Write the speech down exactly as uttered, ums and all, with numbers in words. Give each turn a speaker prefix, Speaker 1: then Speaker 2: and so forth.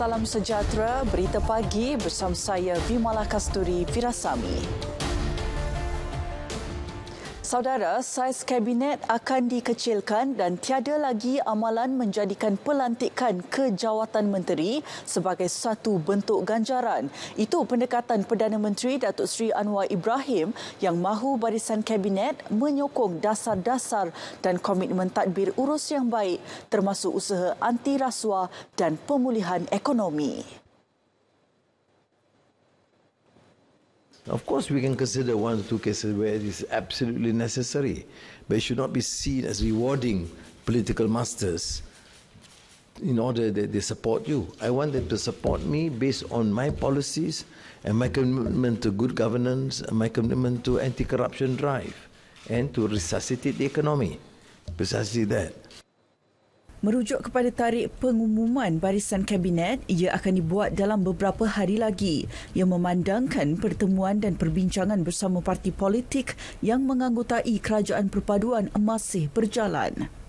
Speaker 1: Salam sejahtera, Berita Pagi bersama saya Vimala Kasturi Virasami. Saudara, saiz Kabinet akan dikecilkan dan tiada lagi amalan menjadikan pelantikan ke jawatan menteri sebagai satu bentuk ganjaran. Itu pendekatan Perdana Menteri Datuk Seri Anwar Ibrahim yang mahu barisan Kabinet menyokong dasar-dasar dan komitmen tadbir urus yang baik termasuk usaha anti rasuah dan pemulihan ekonomi.
Speaker 2: Of course, we can consider one or two cases where it is absolutely necessary, but it should not be seen as rewarding political masters in order that they support you. I want them to support me based on my policies and my commitment to good governance and my commitment to anti-corruption drive and to resuscitate the economy. Precisely that.
Speaker 1: Merujuk kepada tarikh pengumuman barisan Kabinet, ia akan dibuat dalam beberapa hari lagi yang memandangkan pertemuan dan perbincangan bersama parti politik yang menganggotai kerajaan perpaduan masih berjalan.